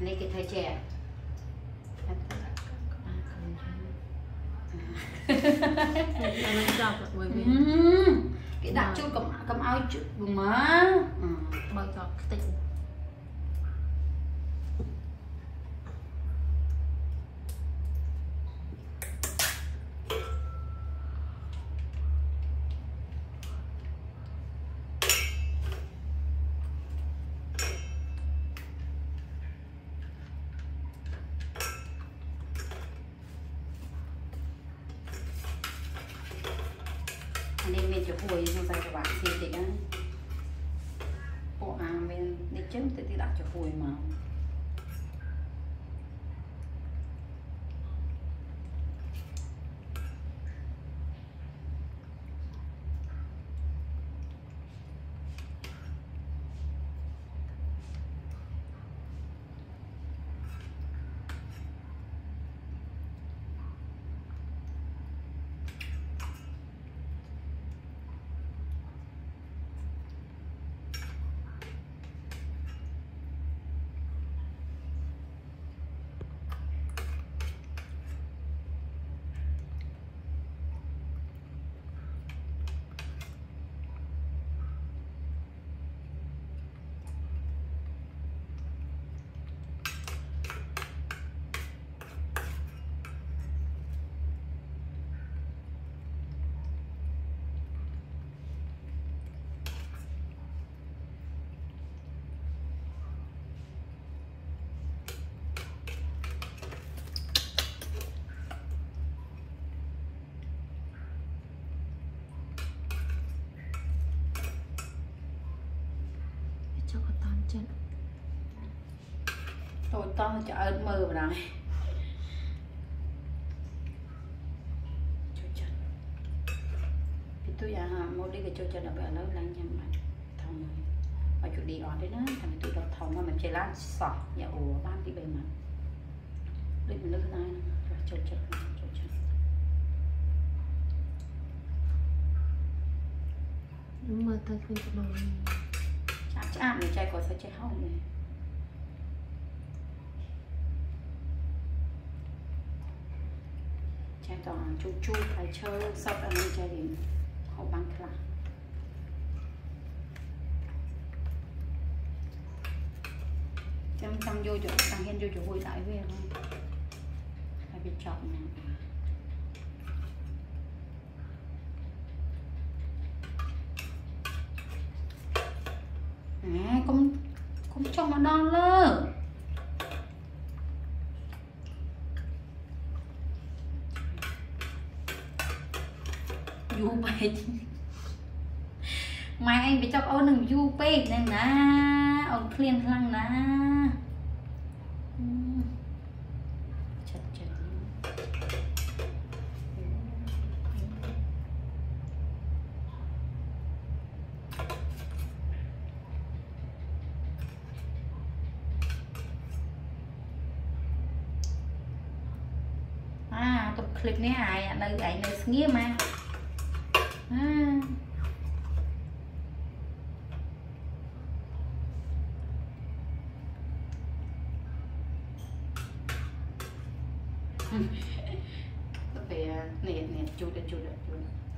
này cái thay trẻ cái đặt chút cầm áo chút mà bao giờ tỉnh nên mình cho hồi cho tay các bạn xem thì á bộ mình đi chấm thì đặt cho hồi mà cho có tan chân tôi to cho ơn mơ vào đây tôi một đi cái chỗ nó bé lớn lên nhưng mà thằng mà chủ đi ở đấy nó thằng tôi đọc thòng mà mình chơi lan sọt nhà ủa ban đi bên mà đi mình nước này cho mà ta không có đồ chạm để chạy có thể chạy hỏng này chạy toàn chú phải chơi sắp anh đi chạy đến họ bắn khla chăm vô chỗ tăng hen vô chỗ vui đại về thôi phải bị chọn này không cho nó đòn lơ du bê mai anh bị chọc ôn đừng du bê nên na ông clean lăng na tục clip này ai nơi ấy nơi nghĩa mà về nè chú được